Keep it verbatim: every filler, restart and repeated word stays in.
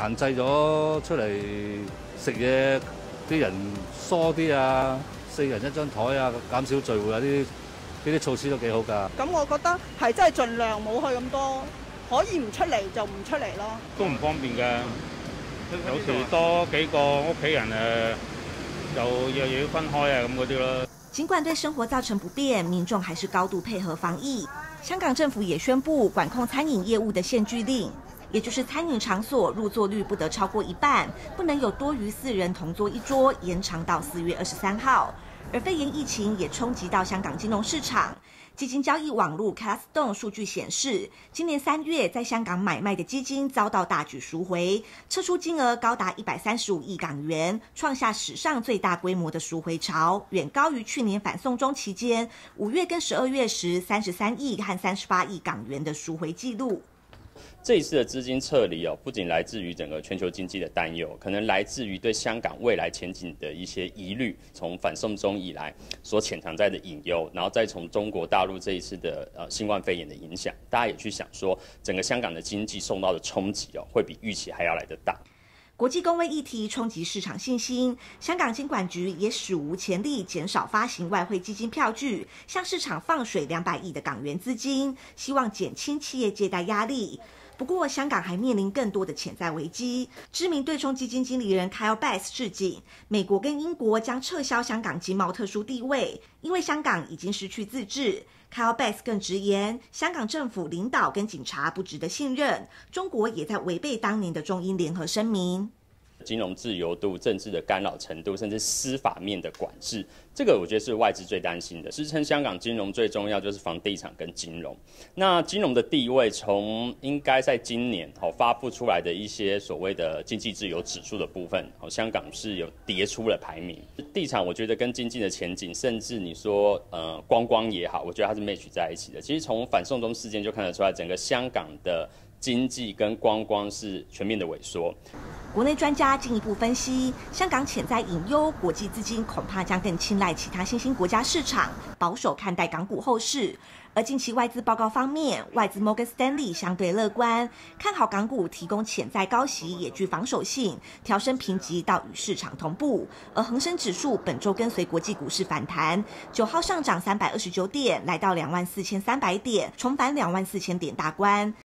限制咗出嚟食嘢啲人疏啲啊，四人一張台啊，減少聚會啊，呢啲呢啲措施都幾好㗎。 咁我覺得係真係盡量冇去咁多，可以唔出嚟就唔出嚟咯。 都唔方便㗎，有時多幾個屋企人誒，又又要分開啊咁嗰啲咯。 儘管對生活造成不便，民眾還是高度配合防疫。香港政府也宣布管控餐飲業務的限聚令，也就是餐飲場所入座率不得超過一半，不能有多於四人同坐一桌，延長到四月二十三號。而肺炎疫情也衝擊到香港金融市場。基金交易網絡 Castone 數據顯示，今年三月在香港買賣的基金遭到大舉贖回，撤出金額高達一百三十五億港元，創下史上最大規模的贖回潮，遠高於去年反送中期間五月跟十二月時三十三億和三十八億港元的贖回記錄。 這一次的資金撤離哦，不僅來自於整個全球經濟的擔憂，可能來自於對香港未來前景的一些疑慮。從反送中以來所潛藏在的隱憂，然後再從中國大陸這一次的呃新冠肺炎的影響，大家也去想說，整個香港的經濟受到的衝擊哦，會比預期還要來得大。 國際公衛議題衝擊市場信心，香港金管局也史無前例減少發行外匯基金票據，向市場放水兩百億的港元資金，希望減輕企業借貸壓力。不過，香港還面臨更多的潛在危機。知名對沖基金經理人 Kyle Bass 示警，美國跟英國將撤銷香港經貿特殊地位，因為香港已經失去自治。Kyle Bass 更直言，香港政府領導跟警察不值得信任，中國也在違背當年的中英聯合聲明。 金融自由度、政治的干擾程度，甚至司法面的管制，這個我覺得是外資最擔心的。支撐香港金融最重要就是房地產跟金融。那金融的地位，從應該在今年好發布出來的一些所謂的經濟自由指數的部分，好，香港是有跌出了排名。地產我覺得跟經濟的前景，甚至你說呃觀光也好，我覺得它是 match 在一起的。其實從反送中事件就看得出來，整個香港的經濟跟觀光是全面的萎縮。 國內專家進一步分析，香港潛在隱憂，國際資金恐怕將更青睞其他新興國家市場，保守看待港股後市。而近期外資報告方面，外資 Morgan Stanley 相對樂觀，看好港股提供潛在高息，也具防守性，調升評級到與市場同步。而恆生指數本週跟隨國際股市反彈，九號上漲三百二十九點，來到兩萬四千三百點，重返兩萬四千點大關。